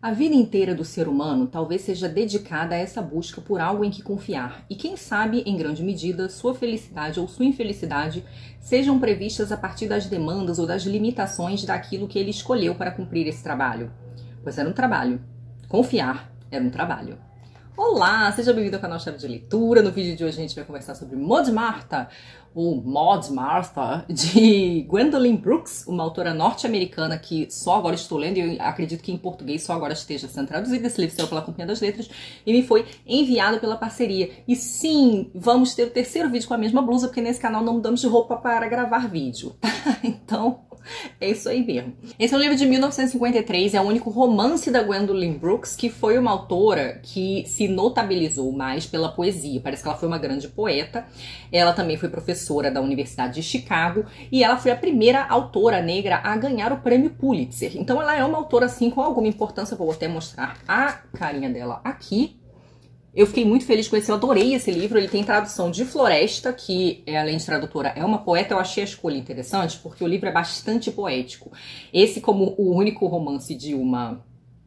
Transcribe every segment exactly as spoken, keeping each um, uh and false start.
A vida inteira do ser humano talvez seja dedicada a essa busca por algo em que confiar, e quem sabe, em grande medida, sua felicidade ou sua infelicidade sejam previstas a partir das demandas ou das limitações daquilo que ele escolheu para cumprir esse trabalho. Pois era um trabalho. Confiar era um trabalho. Olá, seja bem-vindo ao canal Chave de Leitura. No vídeo de hoje a gente vai conversar sobre Maud Martha, ou Maud Martha, de Gwendolyn Brooks, uma autora norte-americana que só agora estou lendo, e eu acredito que em português só agora esteja sendo traduzido. Esse livro saiu pela Companhia das Letras e me foi enviado pela parceria. E sim, vamos ter o terceiro vídeo com a mesma blusa, porque nesse canal não mudamos de roupa para gravar vídeo. Então, é isso aí mesmo. Esse é um livro de mil novecentos e cinquenta e três, é o único romance da Gwendolyn Brooks, que foi uma autora que se notabilizou mais pela poesia. Parece que ela foi uma grande poeta. Ela também foi professora da Universidade de Chicago e ela foi a primeira autora negra a ganhar o prêmio Pulitzer. Então ela é uma autora assim com alguma importância. Vou até mostrar a carinha dela aqui. Eu fiquei muito feliz com esse, eu adorei esse livro. Ele tem tradução de Floresta, que além de tradutora é uma poeta. Eu achei a escolha interessante porque o livro é bastante poético. Esse, como o único romance de uma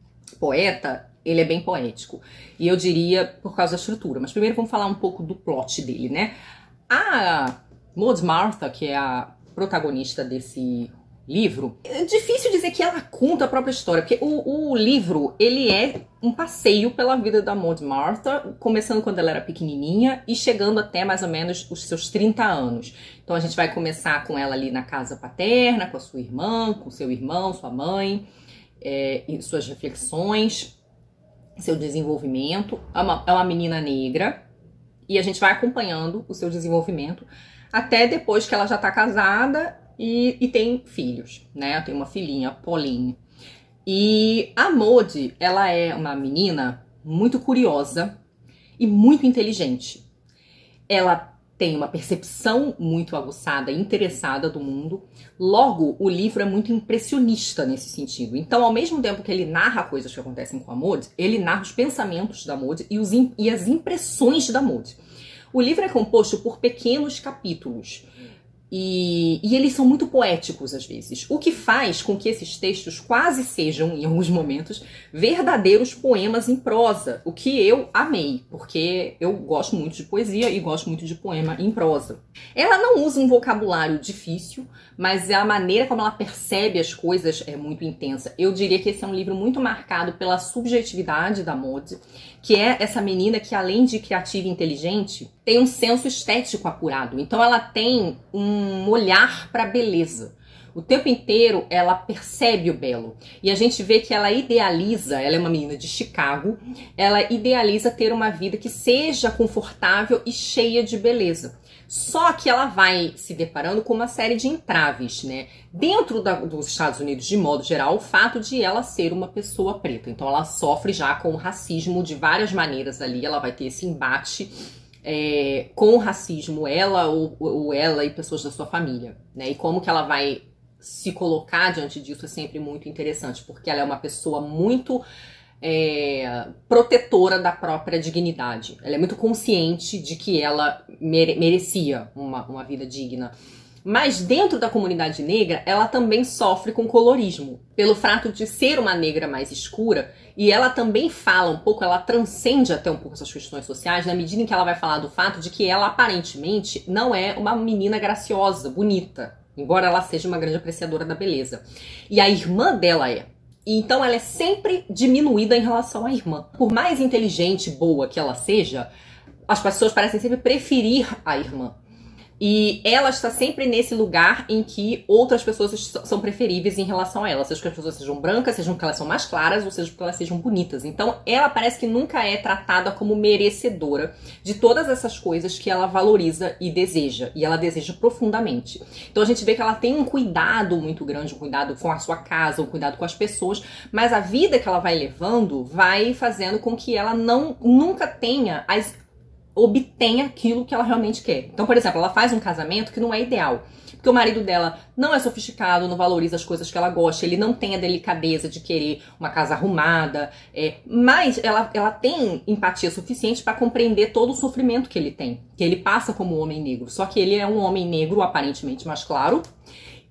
poeta, ele é bem poético. E eu diria por causa da estrutura. Mas primeiro vamos falar um pouco do plot dele, né? A Maud Martha, que é a protagonista desse livro, é difícil dizer que ela conta a própria história, porque o, o livro, ele é um passeio pela vida da Maud Martha, começando quando ela era pequenininha e chegando até mais ou menos os seus trinta anos. Então a gente vai começar com ela ali na casa paterna, com a sua irmã, com seu irmão, sua mãe, é, e suas reflexões, seu desenvolvimento. É uma, é uma menina negra, e a gente vai acompanhando o seu desenvolvimento até depois que ela já tá casada e, e tem filhos, né? Tem uma filhinha, Pauline. E a Maud, ela é uma menina muito curiosa e muito inteligente. Ela tem uma percepção muito aguçada e interessada do mundo. Logo, o livro é muito impressionista nesse sentido. Então, ao mesmo tempo que ele narra coisas que acontecem com a Maud, ele narra os pensamentos da Maud e, os, e as impressões da Maud. O livro é composto por pequenos capítulos. E, e eles são muito poéticos às vezes, o que faz com que esses textos quase sejam, em alguns momentos, verdadeiros poemas em prosa, o que eu amei, porque eu gosto muito de poesia e gosto muito de poema em prosa. Ela não usa um vocabulário difícil, mas a maneira como ela percebe as coisas é muito intensa. Eu diria que esse é um livro muito marcado pela subjetividade da Maud, que é essa menina que, além de criativa e inteligente, tem um senso estético apurado. Então ela tem um olhar para a beleza. O tempo inteiro ela percebe o belo. E a gente vê que ela idealiza, ela é uma menina de Chicago, ela idealiza ter uma vida que seja confortável e cheia de beleza. Só que ela vai se deparando com uma série de entraves, né? Dentro da, dos Estados Unidos, de modo geral, o fato de ela ser uma pessoa preta. Então ela sofre já com o racismo de várias maneiras ali, ela vai ter esse embate é, com o racismo, ela ou, ou ela e pessoas da sua família, né? E como que ela vai se colocar diante disso é sempre muito interessante, porque ela é uma pessoa muito é, protetora da própria dignidade. Ela é muito consciente de que ela mere merecia uma, uma vida digna. Mas dentro da comunidade negra, ela também sofre com colorismo, pelo fato de ser uma negra mais escura, e ela também fala um pouco, ela transcende até um pouco essas questões sociais, na medida em que ela vai falar do fato de que ela aparentemente não é uma menina graciosa, bonita, embora ela seja uma grande apreciadora da beleza. E a irmã dela é. Então ela é sempre diminuída em relação à irmã. Por mais inteligente e boa que ela seja, as pessoas parecem sempre preferir a irmã. E ela está sempre nesse lugar em que outras pessoas são preferíveis em relação a ela. Seja que as pessoas sejam brancas, seja porque elas são mais claras, ou seja porque elas sejam bonitas. Então ela parece que nunca é tratada como merecedora de todas essas coisas que ela valoriza e deseja. E ela deseja profundamente. Então a gente vê que ela tem um cuidado muito grande, um cuidado com a sua casa, um cuidado com as pessoas. Mas a vida que ela vai levando vai fazendo com que ela não, nunca tenha as obtém aquilo que ela realmente quer. Então, por exemplo, ela faz um casamento que não é ideal, porque o marido dela não é sofisticado, não valoriza as coisas que ela gosta, ele não tem a delicadeza de querer uma casa arrumada, é, mas ela, ela tem empatia suficiente para compreender todo o sofrimento que ele tem, que ele passa como homem negro, só que ele é um homem negro aparentemente mais claro,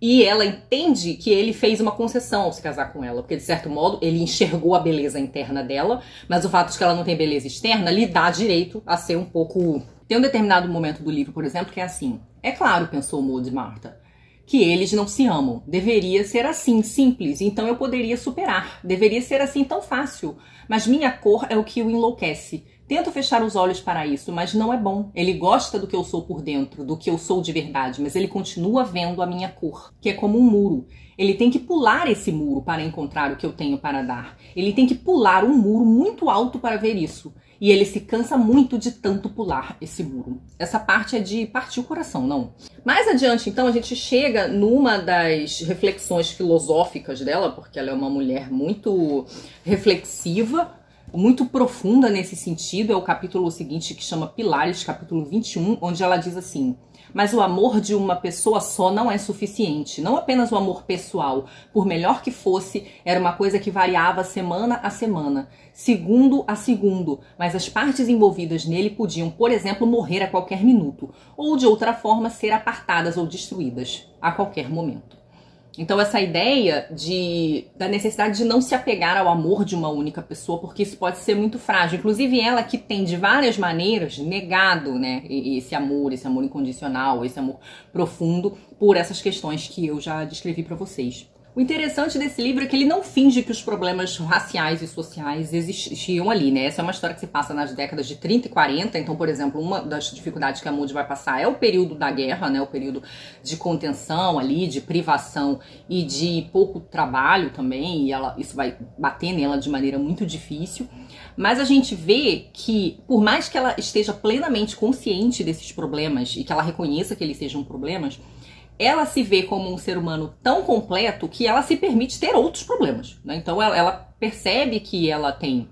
E ela entende que ele fez uma concessão ao se casar com ela, porque de certo modo ele enxergou a beleza interna dela, mas o fato de que ela não tem beleza externa lhe dá direito a ser um pouco... Tem um determinado momento do livro, por exemplo, que é assim: é claro, pensou Maud Martha, que eles não se amam. Deveria ser assim, simples, então eu poderia superar. Deveria ser assim tão fácil, mas minha cor é o que o enlouquece. Tento fechar os olhos para isso, mas não é bom. Ele gosta do que eu sou por dentro, do que eu sou de verdade, mas ele continua vendo a minha cor, que é como um muro. Ele tem que pular esse muro para encontrar o que eu tenho para dar. Ele tem que pular um muro muito alto para ver isso. E ele se cansa muito de tanto pular esse muro. Essa parte é de partir o coração, não? Mais adiante, então, a gente chega numa das reflexões filosóficas dela, porque ela é uma mulher muito reflexiva, muito profunda nesse sentido. É o capítulo seguinte, que chama Pilares, capítulo vinte e um, onde ela diz assim: mas o amor de uma pessoa só não é suficiente. Não apenas o amor pessoal, por melhor que fosse, era uma coisa que variava semana a semana, segundo a segundo, mas as partes envolvidas nele podiam, por exemplo, morrer a qualquer minuto, ou de outra forma ser apartadas ou destruídas a qualquer momento. Então essa ideia de, da necessidade de não se apegar ao amor de uma única pessoa, porque isso pode ser muito frágil. Inclusive ela que tem de várias maneiras negado, né, esse amor, esse amor incondicional, esse amor profundo, por essas questões que eu já descrevi para vocês. O interessante desse livro é que ele não finge que os problemas raciais e sociais existiam ali, né? Essa é uma história que se passa nas décadas de trinta e quarenta, então, por exemplo, uma das dificuldades que a Maud vai passar é o período da guerra, né? O período de contenção ali, de privação e de pouco trabalho também, e ela, isso vai bater nela de maneira muito difícil. Mas a gente vê que, por mais que ela esteja plenamente consciente desses problemas e que ela reconheça que eles sejam problemas, ela se vê como um ser humano tão completo que ela se permite ter outros problemas, né? Então ela, ela percebe que ela tem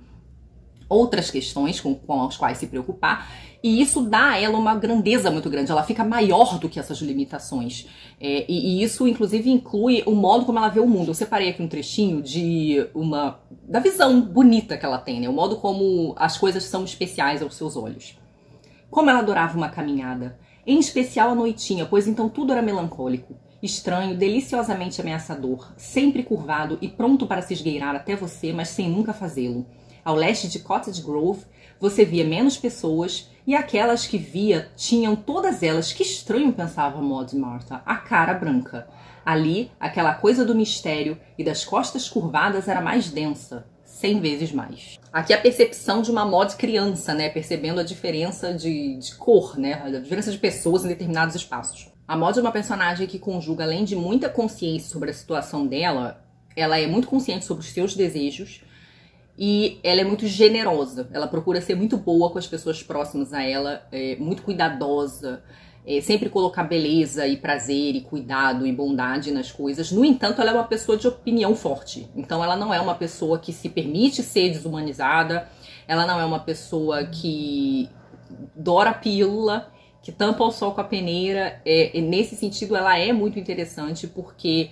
outras questões com, com as quais se preocupar, e isso dá a ela uma grandeza muito grande. Ela fica maior do que essas limitações, é, e, e isso inclusive inclui o modo como ela vê o mundo. Eu separei aqui um trechinho de uma da visão bonita que ela tem, né? O modo como as coisas são especiais aos seus olhos. Como ela adorava uma caminhada, em especial à noitinha, pois então tudo era melancólico, estranho, deliciosamente ameaçador, sempre curvado e pronto para se esgueirar até você, mas sem nunca fazê-lo. Ao leste de Cottage Grove, você via menos pessoas, e aquelas que via tinham todas elas, que estranho, pensava Maud Martha, a cara branca. Ali, aquela coisa do mistério e das costas curvadas era mais densa, cem vezes mais. Aqui a percepção de uma Maud criança, né? Percebendo a diferença de, de cor, né? A diferença de pessoas em determinados espaços. A Maud é uma personagem que conjuga, além de muita consciência sobre a situação dela, ela é muito consciente sobre os seus desejos e ela é muito generosa. Ela procura ser muito boa com as pessoas próximas a ela, é muito cuidadosa, É, sempre colocar beleza e prazer e cuidado e bondade nas coisas. No entanto, ela é uma pessoa de opinião forte. Então ela não é uma pessoa que se permite ser desumanizada, ela não é uma pessoa que dora a pílula, que tampa o sol com a peneira. É, e nesse sentido, ela é muito interessante porque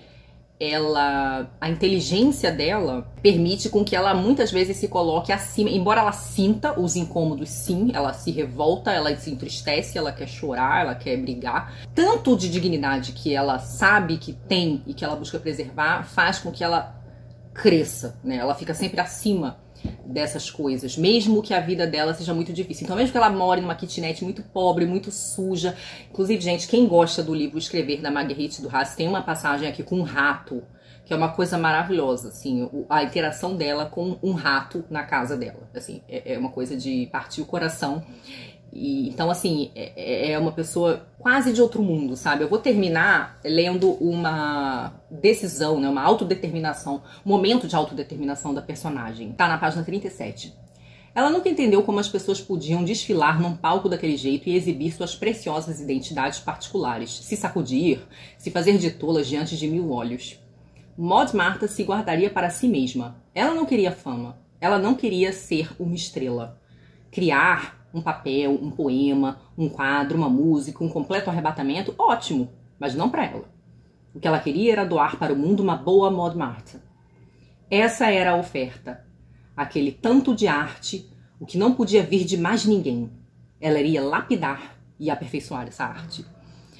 ela, a inteligência dela permite com que ela muitas vezes se coloque acima, embora ela sinta os incômodos, sim, ela se revolta, ela se entristece, ela quer chorar, ela quer brigar. Tanto de dignidade que ela sabe que tem e que ela busca preservar, faz com que ela cresça, né? Ela fica sempre acima dessas coisas, mesmo que a vida dela seja muito difícil. Então, mesmo que ela more numa kitnet muito pobre, muito suja. Inclusive, gente, quem gosta do livro Escrever, da Marguerite Duras, tem uma passagem aqui com um rato, que é uma coisa maravilhosa, assim, a interação dela com um rato na casa dela, assim, é uma coisa de partir o coração. E, então, assim, é, é uma pessoa quase de outro mundo, sabe? Eu vou terminar lendo uma decisão, né? Uma autodeterminação, um momento de autodeterminação da personagem. Tá na página trinta e sete. Ela nunca entendeu como as pessoas podiam desfilar num palco daquele jeito e exibir suas preciosas identidades particulares, se sacudir, se fazer de tolas diante de mil olhos. Maud Martha se guardaria para si mesma. Ela não queria fama. Ela não queria ser uma estrela. Criar um papel, um poema, um quadro, uma música, um completo arrebatamento, ótimo, mas não para ela. O que ela queria era doar para o mundo uma boa Maud Martha. Essa era a oferta. Aquele tanto de arte, o que não podia vir de mais ninguém. Ela iria lapidar e aperfeiçoar essa arte.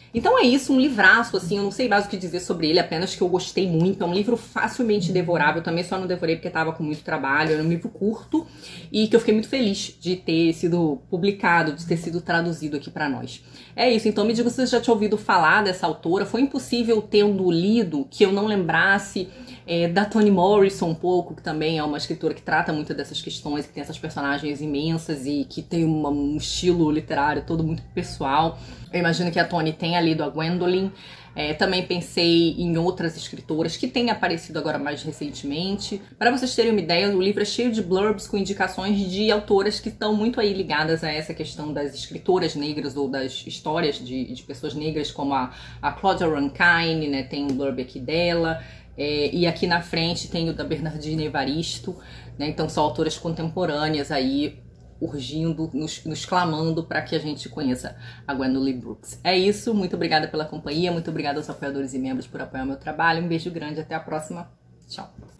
Então é isso, um livraço, assim, eu não sei mais o que dizer sobre ele, apenas que eu gostei muito. É um livro facilmente devorável, também só não devorei porque estava com muito trabalho, era um livro curto e que eu fiquei muito feliz de ter sido publicado, de ter sido traduzido aqui para nós. É isso, então me diga se você já tinha ouvido falar dessa autora. Foi impossível, tendo lido, que eu não lembrasse é, da Toni Morrison um pouco, que também é uma escritora que trata muito dessas questões, que tem essas personagens imensas e que tem uma, um estilo literário todo muito pessoal. Eu imagino que a Toni tenha lido a Gwendolyn. É, também pensei em outras escritoras que têm aparecido agora mais recentemente. Para vocês terem uma ideia, o livro é cheio de blurbs com indicações de autoras que estão muito aí ligadas a essa questão das escritoras negras ou das histórias de, de pessoas negras, como a, a Claudia Rankine, né? Tem um blurb aqui dela. É, e aqui na frente tem o da Bernardine Evaristo, né? Então são autoras contemporâneas aí, urgindo, nos, nos clamando para que a gente conheça a Gwendolyn Brooks. É isso, muito obrigada pela companhia, muito obrigada aos apoiadores e membros por apoiar o meu trabalho, um beijo grande, até a próxima, tchau!